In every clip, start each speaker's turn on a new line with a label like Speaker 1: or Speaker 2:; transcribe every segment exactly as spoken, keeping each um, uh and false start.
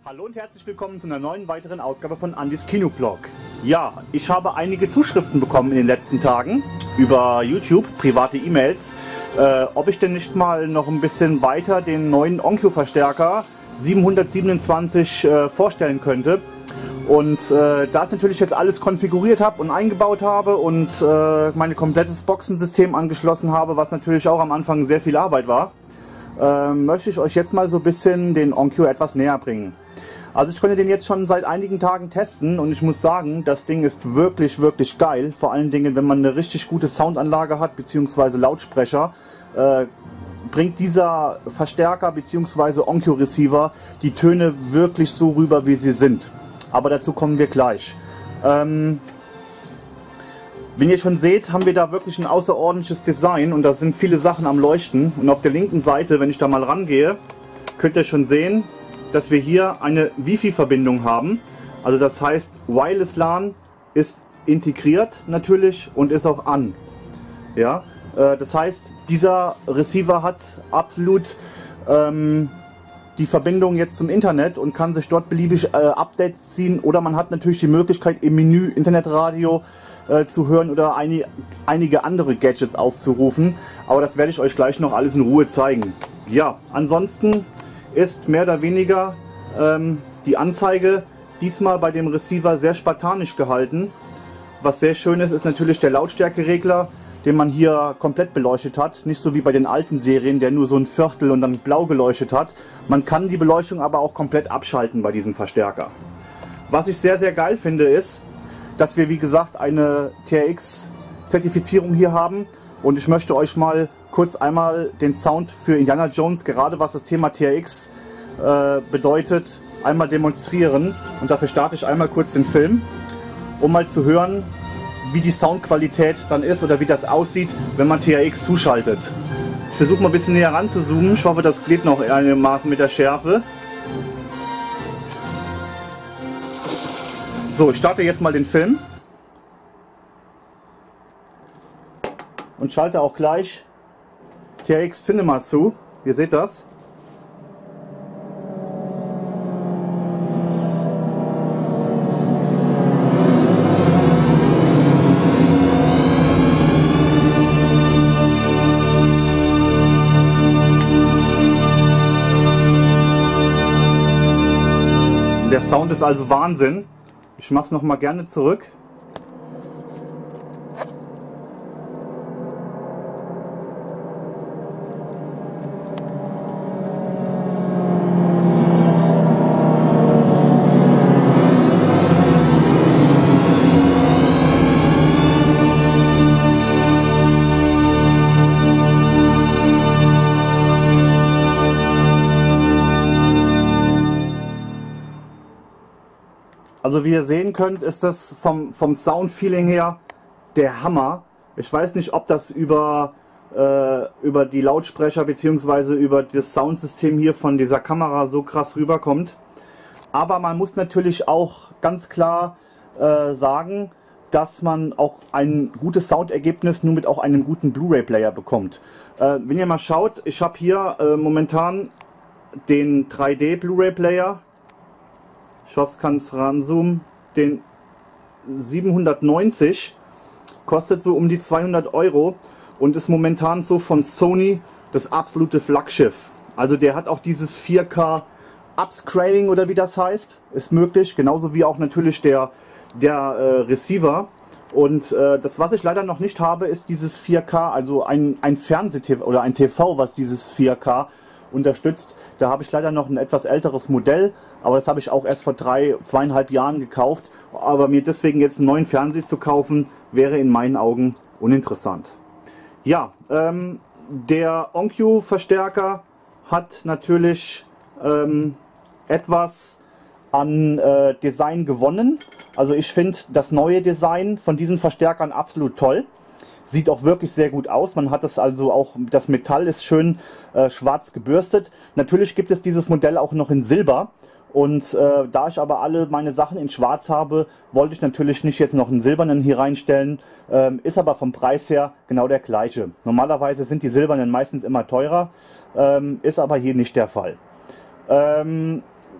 Speaker 1: Hallo und herzlich willkommen zu einer neuen weiteren Ausgabe von Andys Kinoblog. Ja, ich habe einige Zuschriften bekommen in den letzten Tagen über YouTube, private E-Mails, äh, ob ich denn nicht mal noch ein bisschen weiter den neuen Onkyo-Verstärker siebenhundertsiebenundzwanzig äh, vorstellen könnte. Und äh, da ich natürlich jetzt alles konfiguriert habe und eingebaut habe und äh, mein komplettes Boxensystem angeschlossen habe, was natürlich auch am Anfang sehr viel Arbeit war, äh, möchte ich euch jetzt mal so ein bisschen den Onkyo etwas näher bringen. Also ich konnte den jetzt schon seit einigen Tagen testen und ich muss sagen, das Ding ist wirklich, wirklich geil. Vor allen Dingen, wenn man eine richtig gute Soundanlage hat, beziehungsweise Lautsprecher, äh, bringt dieser Verstärker bzw. Onkyo Receiver die Töne wirklich so rüber, wie sie sind. Aber dazu kommen wir gleich. Ähm, wenn ihr schon seht, haben wir da wirklich ein außerordentliches Design und da sind viele Sachen am Leuchten. Und auf der linken Seite, wenn ich da mal rangehe, könnt ihr schon sehen, dass wir hier eine Wi-Fi-Verbindung haben. Also das heißt, Wireless LAN ist integriert natürlich und ist auch an. Ja, äh, das heißt, dieser Receiver hat absolut ähm, die Verbindung jetzt zum Internet und kann sich dort beliebig äh, Updates ziehen, oder man hat natürlich die Möglichkeit im Menü Internetradio äh, zu hören oder ein, einige andere Gadgets aufzurufen, aber das werde ich euch gleich noch alles in Ruhe zeigen. Ja, ansonsten ist mehr oder weniger ähm, die Anzeige diesmal bei dem Receiver sehr spartanisch gehalten. Was sehr schön ist, ist natürlich der Lautstärkeregler, den man hier komplett beleuchtet hat. Nicht so wie bei den alten Serien, der nur so ein Viertel und dann blau geleuchtet hat. Man kann die Beleuchtung aber auch komplett abschalten bei diesem Verstärker. Was ich sehr, sehr geil finde, ist, dass wir wie gesagt eine T R X-Zertifizierung hier haben. Und ich möchte euch mal kurz einmal den Sound für Indiana Jones, gerade was das Thema T R X äh, bedeutet, einmal demonstrieren. Und dafür starte ich einmal kurz den Film, um mal zu hören, wie die Soundqualität dann ist oder wie das aussieht, wenn man T R X zuschaltet. Ich versuche mal ein bisschen näher ran zu zoomen. Ich hoffe, das geht noch einigermaßen mit der Schärfe. So, ich starte jetzt mal den Film und schalte auch gleich T R X Cinema zu. Ihr seht das. Der Sound ist also Wahnsinn. Ich mache es noch mal gerne zurück. Also wie ihr sehen könnt, ist das vom, vom Sound-Feeling her der Hammer. Ich weiß nicht, ob das über, äh, über die Lautsprecher bzw. über das Soundsystem hier von dieser Kamera so krass rüberkommt. Aber man muss natürlich auch ganz klar äh, sagen, dass man auch ein gutes Soundergebnis nur mit auch einem guten Blu-ray-Player bekommt. Äh, wenn ihr mal schaut, ich habe hier äh, momentan den drei D Blu-ray-Player. Ich hoffe, es kann es ranzoomen. Den siebenhundertneunzig kostet so um die zweihundert Euro und ist momentan so von Sony das absolute Flaggschiff. Also der hat auch dieses vier K Upscaling oder wie das heißt, ist möglich. Genauso wie auch natürlich der, der äh, Receiver. Und äh, das, was ich leider noch nicht habe, ist dieses vier K, also ein, ein Fernseh-T V oder ein T V, was dieses vier K unterstützt. Da habe ich leider noch ein etwas älteres Modell, aber das habe ich auch erst vor drei, zweieinhalb Jahren gekauft. Aber mir deswegen jetzt einen neuen Fernseher zu kaufen, wäre in meinen Augen uninteressant. Ja, ähm, der Onkyo Verstärker hat natürlich ähm, etwas an äh, Design gewonnen. Also ich finde das neue Design von diesen Verstärkern absolut toll. Sieht auch wirklich sehr gut aus. Man hat das also auch, das Metall ist schön äh, schwarz gebürstet. Natürlich gibt es dieses Modell auch noch in Silber. Und äh, da ich aber alle meine Sachen in schwarz habe, wollte ich natürlich nicht jetzt noch einen silbernen hier reinstellen. Ähm, ist aber vom Preis her genau der gleiche. Normalerweise sind die silbernen meistens immer teurer, ähm, ist aber hier nicht der Fall. Ähm,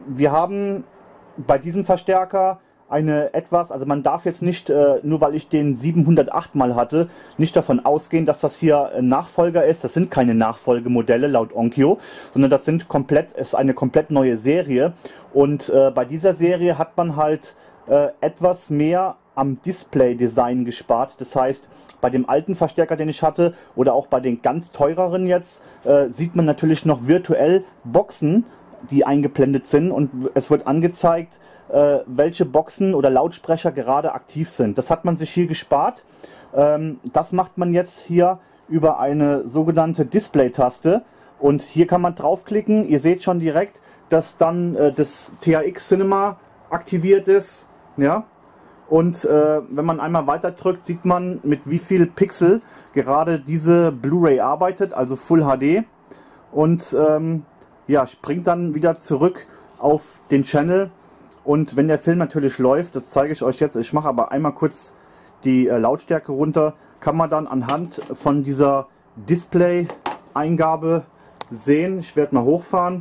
Speaker 1: wir haben bei diesem Verstärker eine etwas, also man darf jetzt nicht, äh, nur weil ich den siebenhundertacht mal hatte, nicht davon ausgehen, dass das hier ein Nachfolger ist. Das sind keine Nachfolgemodelle laut Onkyo, sondern das sind komplett, ist eine komplett neue Serie. Und äh, bei dieser Serie hat man halt äh, etwas mehr am Display-Design gespart. Das heißt, bei dem alten Verstärker, den ich hatte, oder auch bei den ganz teureren jetzt, äh, sieht man natürlich noch virtuell Boxen, die eingeblendet sind, und es wird angezeigt, äh, welche Boxen oder Lautsprecher gerade aktiv sind. Das hat man sich hier gespart. Ähm, das macht man jetzt hier über eine sogenannte Display-Taste, und hier kann man draufklicken. Ihr seht schon direkt, dass dann äh, das T H X Cinema aktiviert ist. Ja? Und äh, wenn man einmal weiter drückt, sieht man, mit wie viel Pixel gerade diese Blu-ray arbeitet, also Full H D. Und ähm, ja, springt dann wieder zurück auf den Channel. Und wenn der Film natürlich läuft, das zeige ich euch jetzt, ich mache aber einmal kurz die äh, Lautstärke runter, kann man dann anhand von dieser Display-Eingabe sehen. Ich werde mal hochfahren.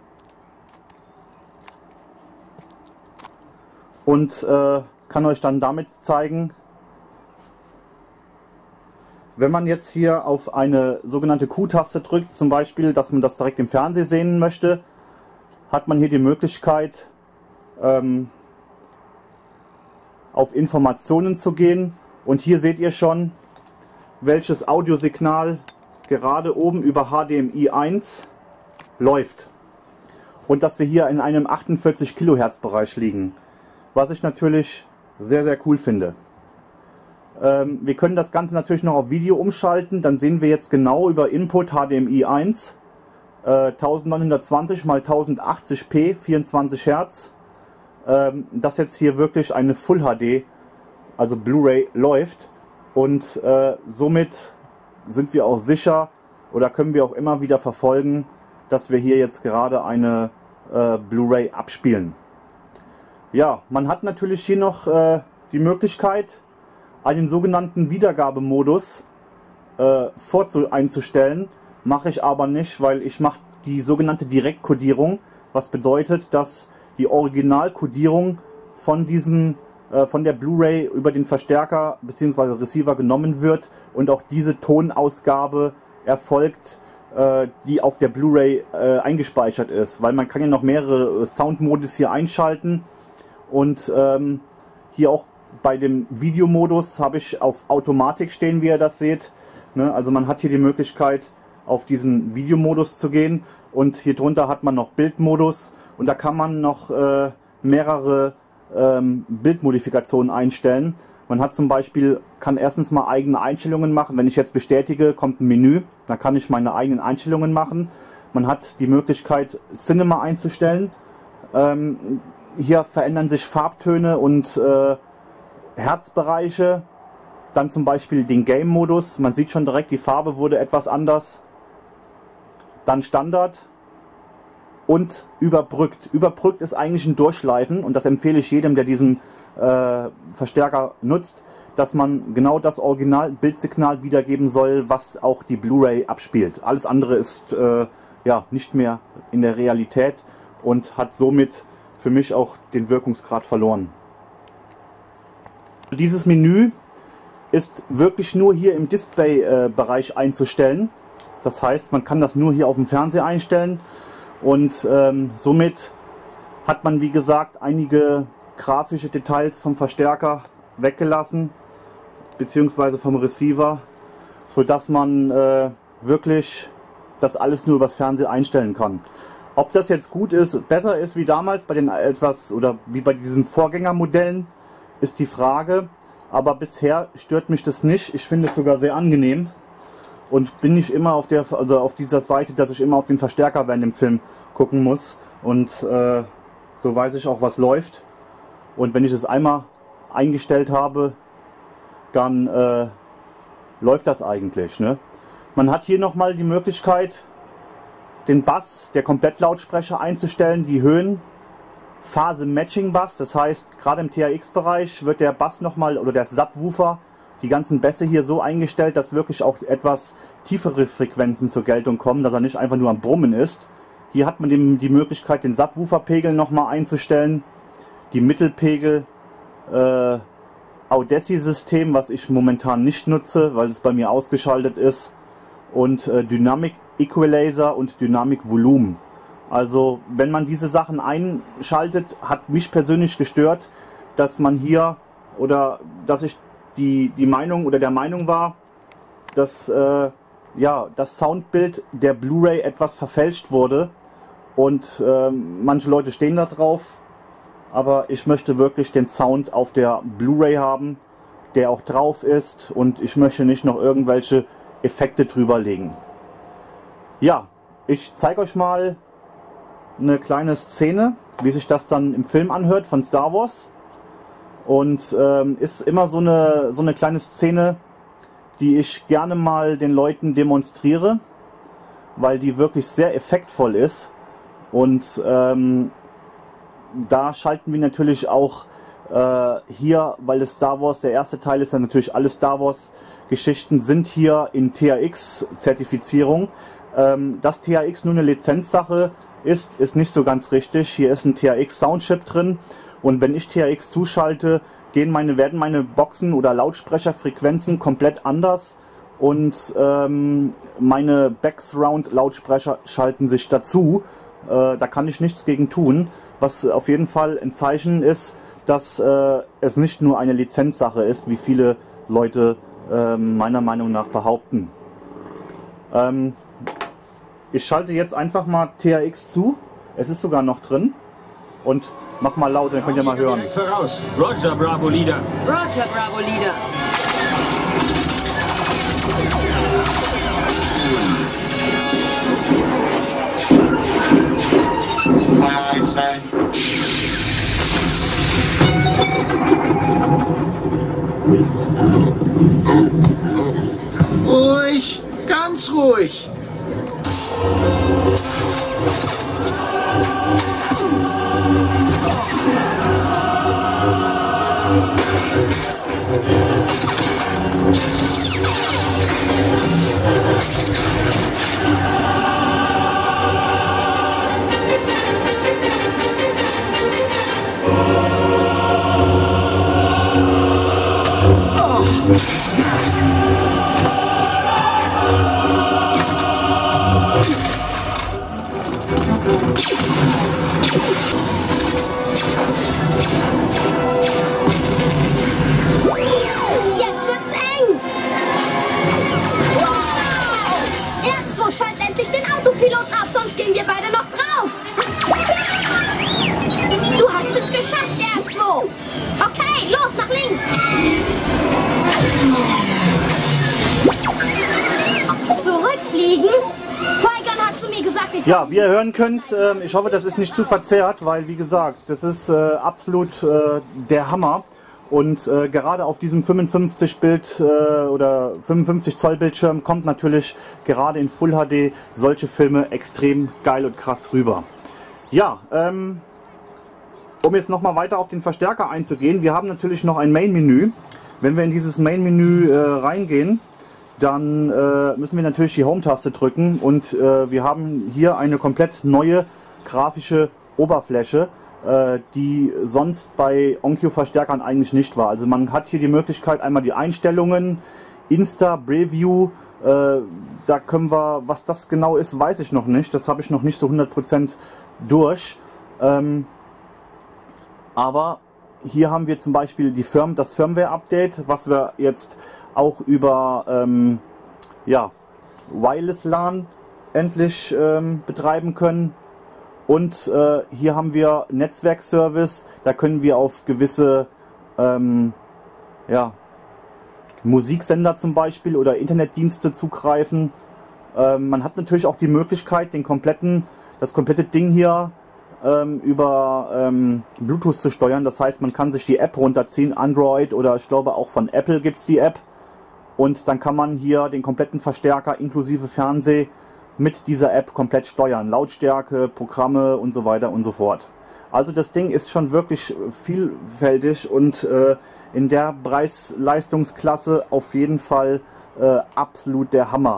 Speaker 1: Und äh, kann euch dann damit zeigen, wenn man jetzt hier auf eine sogenannte Q-Taste drückt, zum Beispiel, dass man das direkt im Fernsehen sehen möchte, hat man hier die Möglichkeit, ähm, auf Informationen zu gehen. Und hier seht ihr schon, welches Audiosignal gerade oben über H D M I eins läuft. Und dass wir hier in einem achtundvierzig Kilohertz Bereich liegen. Was ich natürlich sehr, sehr cool finde. Ähm, wir können das Ganze natürlich noch auf Video umschalten. Dann sehen wir jetzt genau über Input H D M I eins äh, neunzehnhundertzwanzig mal tausendachtzig p, vierundzwanzig Hertz. Ähm, dass jetzt hier wirklich eine Full H D, also Blu-ray, läuft. Und äh, somit sind wir auch sicher, oder können wir auch immer wieder verfolgen, dass wir hier jetzt gerade eine äh, Blu-ray abspielen. Ja, man hat natürlich hier noch äh, die Möglichkeit, einen sogenannten Wiedergabemodus äh, vorzu einzustellen. Mache ich aber nicht, weil ich mache die sogenannte Direktkodierung, was bedeutet, dass die Originalkodierung von diesem äh, von der Blu-ray über den Verstärker bzw. Receiver genommen wird und auch diese Tonausgabe erfolgt, äh, die auf der Blu-ray äh, eingespeichert ist, weil man kann ja noch mehrere Soundmodus hier einschalten. Und ähm, hier auch bei dem Videomodus habe ich auf Automatik stehen, wie ihr das seht. Ne? Also man hat hier die Möglichkeit, auf diesen Videomodus zu gehen, und hier drunter hat man noch Bildmodus, und da kann man noch äh, mehrere ähm, Bildmodifikationen einstellen. Man hat zum Beispiel, kann erstens mal eigene Einstellungen machen. Wenn ich jetzt bestätige, kommt ein Menü, dann kann ich meine eigenen Einstellungen machen. Man hat die Möglichkeit, Cinema einzustellen. Ähm, Hier verändern sich Farbtöne und äh, Herzbereiche. Dann zum Beispiel den Game-Modus. Man sieht schon direkt, die Farbe wurde etwas anders. Dann Standard und überbrückt. Überbrückt ist eigentlich ein Durchschleifen, und das empfehle ich jedem, der diesen äh, Verstärker nutzt, dass man genau das Original-Bildsignal wiedergeben soll, was auch die Blu-ray abspielt. Alles andere ist äh, ja nicht mehr in der Realität und hat somit für mich auch den Wirkungsgrad verloren. Dieses Menü ist wirklich nur hier im Display-Bereich einzustellen. Das heißt, man kann das nur hier auf dem Fernseher einstellen, und ähm, somit hat man, wie gesagt, einige grafische Details vom Verstärker weggelassen, beziehungsweise vom Receiver, sodass man äh, wirklich das alles nur übers Fernsehen einstellen kann. Ob das jetzt gut ist, besser ist wie damals bei den etwas, oder wie bei diesen Vorgängermodellen, ist die Frage. Aber bisher stört mich das nicht. Ich finde es sogar sehr angenehm und bin nicht immer auf der, also auf dieser Seite, dass ich immer auf den Verstärker während dem Film gucken muss. Und äh, so weiß ich auch, was läuft. Und wenn ich es einmal eingestellt habe, dann äh, läuft das eigentlich. Ne? Man hat hier nochmal die Möglichkeit, den Bass der Komplettlautsprecher einzustellen, die Höhen, Phase Matching Bass, das heißt, gerade im T H X-Bereich wird der Bass nochmal, oder der Subwoofer, die ganzen Bässe hier so eingestellt, dass wirklich auch etwas tiefere Frequenzen zur Geltung kommen, dass er nicht einfach nur am Brummen ist. Hier hat man dem, die Möglichkeit, den Subwoofer-Pegel nochmal einzustellen, die Mittelpegel, äh, Audacity-System, was ich momentan nicht nutze, weil es bei mir ausgeschaltet ist, und äh, Dynamic Equalizer und Dynamic Volumen. Also wenn man diese Sachen einschaltet, hat mich persönlich gestört, dass man hier oder dass ich die, die Meinung oder der Meinung war, dass äh, ja, das Soundbild der Blu-ray etwas verfälscht wurde, und äh, manche Leute stehen da drauf, aber ich möchte wirklich den Sound auf der Blu-ray haben, der auch drauf ist, und ich möchte nicht noch irgendwelche Effekte drüber legen. Ja, ich zeige euch mal eine kleine Szene, wie sich das dann im Film anhört von Star Wars. Und ähm, ist immer so eine, so eine kleine Szene, die ich gerne mal den Leuten demonstriere, weil die wirklich sehr effektvoll ist. Und ähm, da schalten wir natürlich auch äh, hier, weil es Star Wars, der erste Teil ist ja natürlich alle Star Wars Geschichten sind hier in T H X Zertifizierung. Ähm, dass T H X nur eine Lizenzsache ist, ist nicht so ganz richtig. Hier ist ein T H X Soundchip drin, und wenn ich T H X zuschalte, gehen meine, werden meine Boxen oder Lautsprecherfrequenzen komplett anders, und ähm, meine Background Lautsprecher schalten sich dazu. Äh, da kann ich nichts gegen tun, was auf jeden Fall ein Zeichen ist, dass äh, es nicht nur eine Lizenzsache ist, wie viele Leute äh, meiner Meinung nach behaupten. Ähm, ich schalte jetzt einfach mal T H X zu. Es ist sogar noch drin. Und mach mal laut, dann könnt ihr mal hören.
Speaker 2: Voraus. Roger, Bravo Leader.
Speaker 3: Roger, Bravo Leader.
Speaker 4: Feuer einstellen. Ruhig, ganz ruhig.
Speaker 5: Jetzt wird's eng! Wow! R zwei, schalt endlich den Autopilot ab, sonst gehen wir beide noch drauf! Du hast es geschafft, R zwei! Okay, los, nach links! Zurückfliegen? Qui-Gon hat zu mir gesagt, ich soll...
Speaker 1: Ja, wie ihr hören könnt, äh, ich hoffe, das ist nicht zu verzerrt, weil, wie gesagt, das ist äh, absolut äh, der Hammer. Und äh, gerade auf diesem fünfundfünfzig Bild äh, oder fünfundfünfzig Zoll Bildschirm kommt natürlich gerade in Full H D solche Filme extrem geil und krass rüber. Ja, ähm, um jetzt nochmal weiter auf den Verstärker einzugehen, wir haben natürlich noch ein Main-Menü. Wenn wir in dieses Main-Menü äh, reingehen, dann äh, müssen wir natürlich die Home-Taste drücken, und äh, wir haben hier eine komplett neue grafische Oberfläche, äh, die sonst bei Onkyo-Verstärkern eigentlich nicht war. Also man hat hier die Möglichkeit, einmal die Einstellungen, Insta, Preview, äh, da können wir, was das genau ist, weiß ich noch nicht, das habe ich noch nicht so hundert Prozent durch. Ähm, aber hier haben wir zum Beispiel die Firm, das Firmware-Update, was wir jetzt auch über ähm, ja, Wireless LAN endlich ähm, betreiben können. Und äh, hier haben wir Netzwerkservice, da können wir auf gewisse ähm, ja, Musiksender zum Beispiel oder Internetdienste zugreifen. Ähm, man hat natürlich auch die Möglichkeit, den kompletten, das komplette Ding hier ähm, über ähm, Bluetooth zu steuern. Das heißt, man kann sich die App runterziehen, Android oder ich glaube auch von Apple gibt es die App. Und dann kann man hier den kompletten Verstärker inklusive Fernseh mit dieser App komplett steuern. Lautstärke, Programme und so weiter und so fort. Also das Ding ist schon wirklich vielfältig und äh, in der Preis-Leistungsklasse auf jeden Fall äh, absolut der Hammer.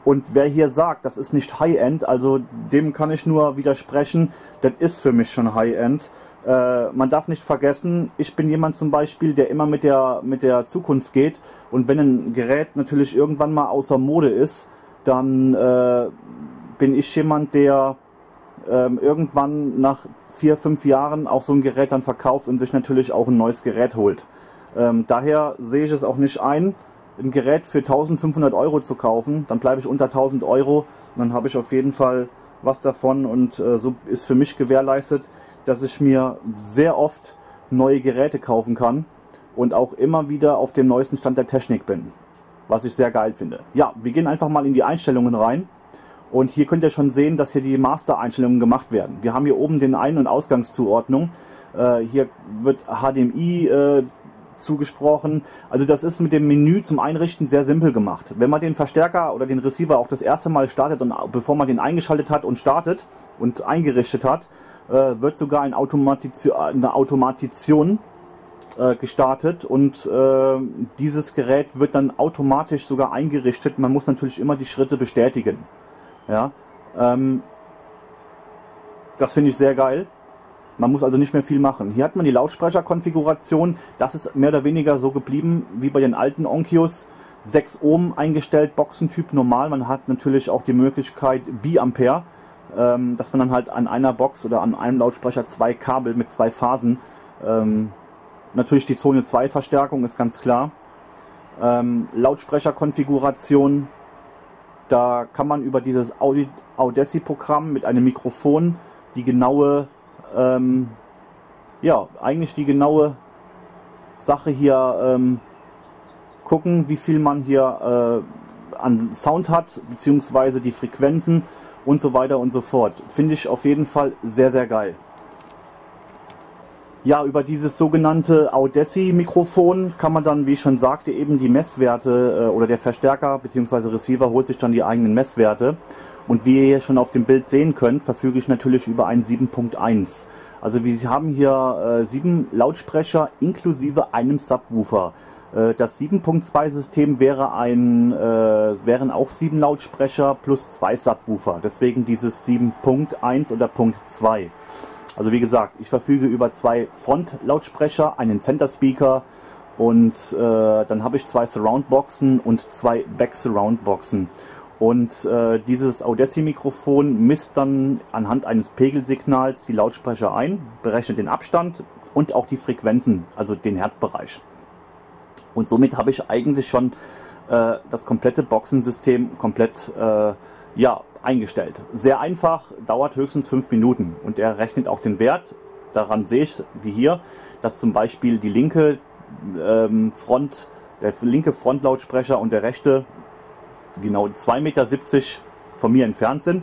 Speaker 1: Und wer hier sagt, das ist nicht High-End, also dem kann ich nur widersprechen, das ist für mich schon High-End. Äh, man darf nicht vergessen, ich bin jemand zum Beispiel, der immer mit der, mit der Zukunft geht, und wenn ein Gerät natürlich irgendwann mal außer Mode ist, dann äh, bin ich jemand, der äh, irgendwann nach vier, fünf Jahren auch so ein Gerät dann verkauft und sich natürlich auch ein neues Gerät holt. Ähm, daher sehe ich es auch nicht ein, ein Gerät für eintausendfünfhundert Euro zu kaufen, dann bleibe ich unter tausend Euro, und dann habe ich auf jeden Fall was davon, und äh, so ist für mich gewährleistet, dass ich mir sehr oft neue Geräte kaufen kann und auch immer wieder auf dem neuesten Stand der Technik bin, was ich sehr geil finde. Ja, wir gehen einfach mal in die Einstellungen rein, und hier könnt ihr schon sehen, dass hier die Master-Einstellungen gemacht werden. Wir haben hier oben den Ein- und Ausgangszuordnung, äh, hier wird H D M I äh, zugesprochen. Also das ist mit dem Menü zum Einrichten sehr simpel gemacht. Wenn man den Verstärker oder den Receiver auch das erste Mal startet, und bevor man den eingeschaltet hat und startet und eingerichtet hat, äh, wird sogar ein Automatiz eine Automation äh, gestartet, und äh, dieses Gerät wird dann automatisch sogar eingerichtet. Man muss natürlich immer die Schritte bestätigen. Ja, ähm, das finde ich sehr geil. Man muss also nicht mehr viel machen. Hier hat man die Lautsprecherkonfiguration. Das ist mehr oder weniger so geblieben wie bei den alten Onkyos. sechs Ohm eingestellt, Boxentyp normal. Man hat natürlich auch die Möglichkeit Biampere, ähm, dass man dann halt an einer Box oder an einem Lautsprecher zwei Kabel mit zwei Phasen. Ähm, natürlich die Zone zwei Verstärkung ist ganz klar. Ähm, Lautsprecherkonfiguration. Da kann man über dieses Audacity-Programm mit einem Mikrofon die genaue Ähm, ja, eigentlich die genaue Sache hier ähm, gucken, wie viel man hier äh, an Sound hat, beziehungsweise die Frequenzen und so weiter und so fort. Finde ich auf jeden Fall sehr, sehr geil. Ja, über dieses sogenannte Audacity-Mikrofon kann man dann, wie ich schon sagte, eben die Messwerte äh, oder der Verstärker bzw. Receiver holt sich dann die eigenen Messwerte. Und wie ihr hier schon auf dem Bild sehen könnt, verfüge ich natürlich über ein sieben Punkt eins. Also wir haben hier äh, sieben Lautsprecher inklusive einem Subwoofer. Äh, das sieben Punkt zwei System wäre ein, äh, wären auch sieben Lautsprecher plus zwei Subwoofer. Deswegen dieses sieben Punkt eins oder Punkt zwei. Also wie gesagt, ich verfüge über zwei Frontlautsprecher, einen Center Speaker, und äh, dann habe ich zwei Surroundboxen und zwei Back Surroundboxen. Und äh, dieses Audacity-Mikrofon misst dann anhand eines Pegelsignals die Lautsprecher ein, berechnet den Abstand und auch die Frequenzen, also den Herzbereich. Und somit habe ich eigentlich schon äh, das komplette Boxensystem komplett äh, ja, eingestellt. Sehr einfach, dauert höchstens fünf Minuten, und er rechnet auch den Wert. Daran sehe ich, wie hier, dass zum Beispiel die linke ähm, Front, der linke Frontlautsprecher und der rechte genau zwei Meter siebzig von mir entfernt sind,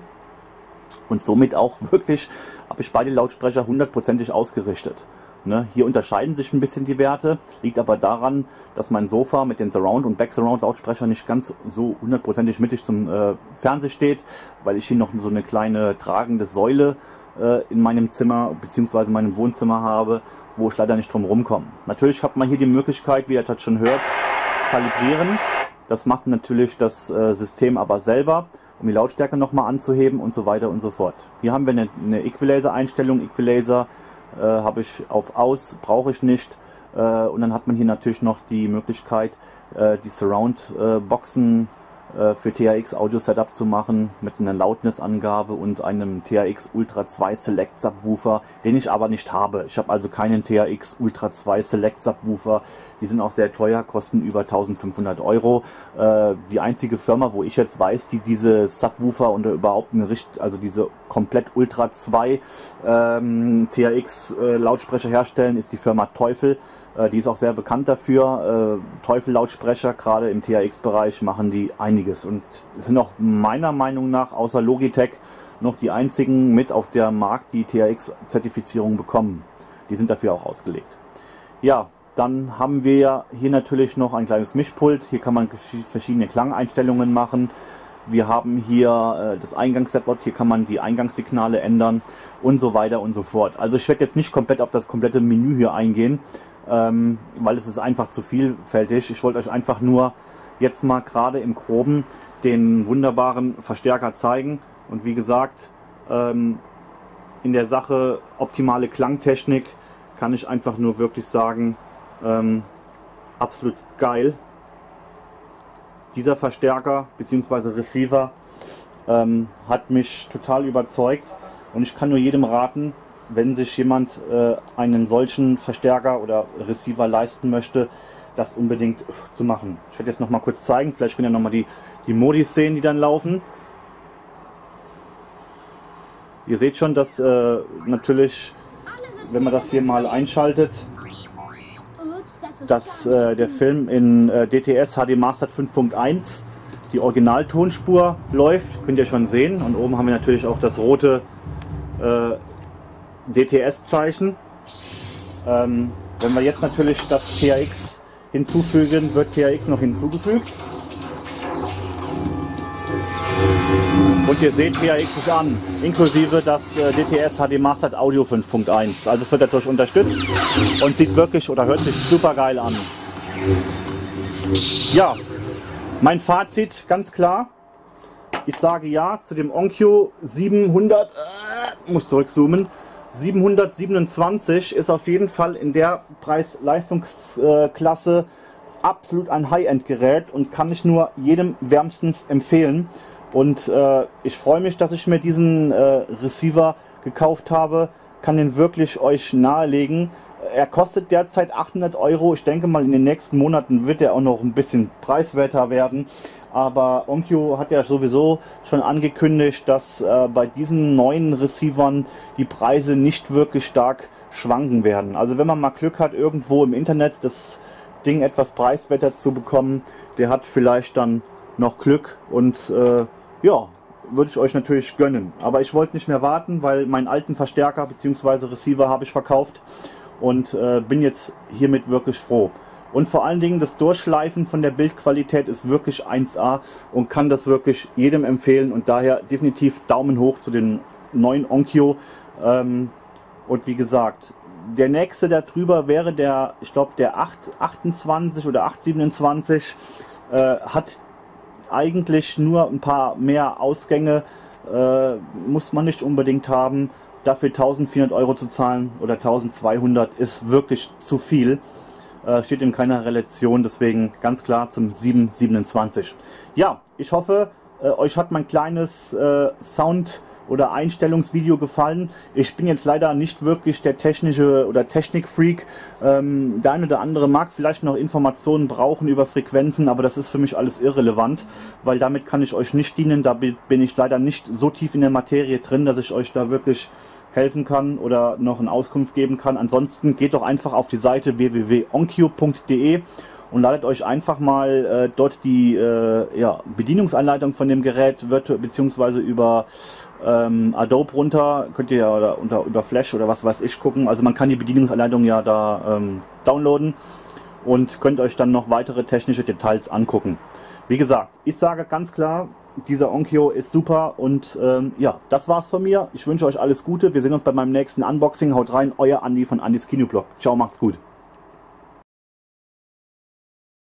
Speaker 1: und somit auch wirklich habe ich beide Lautsprecher hundertprozentig ausgerichtet. Ne, hier unterscheiden sich ein bisschen die Werte, liegt aber daran, dass mein Sofa mit den Surround- und Back-Surround-Lautsprechern nicht ganz so hundertprozentig mittig zum äh, Fernseher steht, weil ich hier noch so eine kleine tragende Säule äh, in meinem Zimmer bzw. meinem Wohnzimmer habe, wo ich leider nicht drum rumkomme. Natürlich hat man hier die Möglichkeit, wie ihr das schon hört, kalibrieren. Das macht natürlich das äh, System aber selber, um die Lautstärke nochmal anzuheben und so weiter und so fort. Hier haben wir eine, eine Equalizer-Einstellung. Equalizer äh, habe ich auf Aus, brauche ich nicht. Äh, und dann hat man hier natürlich noch die Möglichkeit, äh, die Surround-Boxen äh, für T H X Audio Setup zu machen mit einer Loudness-Angabe und einem T H X Ultra zwei Select Subwoofer, den ich aber nicht habe. Ich habe also keinen T H X Ultra zwei Select Subwoofer. Die sind auch sehr teuer, kosten über eintausendfünfhundert Euro. Äh, die einzige Firma, wo ich jetzt weiß, die diese Subwoofer und überhaupt eine Richt also diese komplett Ultra zwei ähm, T H X äh, Lautsprecher herstellen, ist die Firma Teufel. Äh, die ist auch sehr bekannt dafür. Äh, Teufel Lautsprecher, gerade im T H X-Bereich, machen die einiges. Und sind auch meiner Meinung nach außer Logitech noch die einzigen mit auf der Markt, die T H X-Zertifizierung bekommen. Die sind dafür auch ausgelegt. Ja, dann haben wir hier natürlich noch ein kleines Mischpult. Hier kann man verschiedene Klangeinstellungen machen. Wir haben hier äh, das Eingangssetup, hier kann man die Eingangssignale ändern und so weiter und so fort. Also ich werde jetzt nicht komplett auf das komplette Menü hier eingehen, ähm, weil es ist einfach zu vielfältig. Ich wollte euch einfach nur jetzt mal gerade im Groben den wunderbaren Verstärker zeigen. Und wie gesagt, ähm, in der Sache optimale Klangtechnik kann ich einfach nur wirklich sagen, ähm, absolut geil. Dieser Verstärker bzw. Receiver ähm, hat mich total überzeugt und ich kann nur jedem raten, wenn sich jemand äh, einen solchen Verstärker oder Receiver leisten möchte, das unbedingt zu machen. Ich werde jetzt noch mal kurz zeigen, vielleicht könnt ihr noch mal die, die Modis sehen, die dann laufen. Ihr seht schon, dass äh, natürlich, wenn man das hier mal einschaltet, dass äh, der Film in äh, D T S H D Mastered fünf Punkt eins die Originaltonspur läuft, könnt ihr schon sehen. Und oben haben wir natürlich auch das rote äh, D T S-Zeichen. Ähm, wenn wir jetzt natürlich das T H X hinzufügen, wird T H X noch hinzugefügt. Und ihr seht, T H X ist an, inklusive das äh, D T S H D Mastered Audio fünf Punkt eins. Also es wird dadurch unterstützt und sieht wirklich oder hört sich super geil an. Ja, mein Fazit ganz klar. Ich sage ja zu dem Onkyo siebenhundert, äh, muss zurückzoomen, siebenhundertsiebenundzwanzig ist auf jeden Fall in der Preis-Leistungsklasse absolut ein High-End-Gerät und kann ich nur jedem wärmstens empfehlen. Und äh, ich freue mich, dass ich mir diesen äh, Receiver gekauft habe, kann den wirklich euch nahelegen. Er kostet derzeit achthundert Euro. Ich denke mal, in den nächsten Monaten wird er auch noch ein bisschen preiswerter werden. Aber Onkyo hat ja sowieso schon angekündigt, dass äh, bei diesen neuen Receivern die Preise nicht wirklich stark schwanken werden. Also wenn man mal Glück hat, irgendwo im Internet das Ding etwas preiswerter zu bekommen, der hat vielleicht dann noch Glück und äh, ja, würde ich euch natürlich gönnen. Aber ich wollte nicht mehr warten, weil meinen alten Verstärker bzw. Receiver habe ich verkauft und äh, bin jetzt hiermit wirklich froh. Und vor allen Dingen das Durchschleifen von der Bildqualität ist wirklich eins A und kann das wirklich jedem empfehlen und daher definitiv Daumen hoch zu den neuen Onkyo. Ähm, und wie gesagt, der nächste da drüber wäre der, ich glaube der acht achtundzwanzig oder acht siebenundzwanzig, äh, hat eigentlich nur ein paar mehr Ausgänge, äh, muss man nicht unbedingt haben. Dafür eintausendvierhundert Euro zu zahlen oder eintausendzweihundert ist wirklich zu viel. Äh, steht in keiner Relation, deswegen ganz klar zum sieben siebenundzwanzig. Ja, ich hoffe, äh, euch hat mein kleines äh, Sound- oder Einstellungsvideo gefallen. Ich bin jetzt leider nicht wirklich der technische oder Technikfreak. Ähm, der eine oder andere mag vielleicht noch Informationen brauchen über Frequenzen, aber das ist für mich alles irrelevant, weil damit kann ich euch nicht dienen. Da bin ich leider nicht so tief in der Materie drin, dass ich euch da wirklich helfen kann oder noch eine Auskunft geben kann. Ansonsten geht doch einfach auf die Seite w w w punkt onkyo punkt de und ladet euch einfach mal äh, dort die äh, ja, Bedienungsanleitung von dem Gerät wird beziehungsweise über ähm, Adobe runter, könnt ihr ja oder unter über Flash oder was weiß ich gucken. Also man kann die Bedienungsanleitung ja da ähm, downloaden und könnt euch dann noch weitere technische Details angucken. Wie gesagt, ich sage ganz klar, dieser Onkyo ist super und ähm, ja, das war's von mir. Ich wünsche euch alles Gute. Wir sehen uns bei meinem nächsten Unboxing. Haut rein, euer Andi von Andis Kinoblog. Ciao, macht's gut.